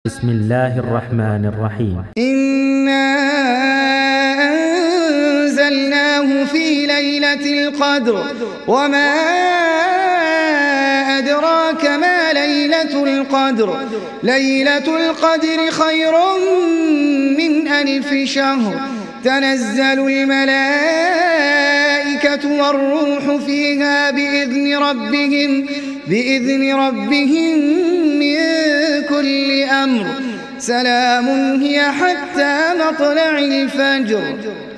بسم الله الرحمن الرحيم. إنا أنزلناه في ليلة القدر وما أدراك ما ليلة القدر. ليلة القدر خير من 1000 شهر. تنزل الملائكة والروح فيها بإذن ربهم من كل أمر. سلام هي حتى مطلع الفجر.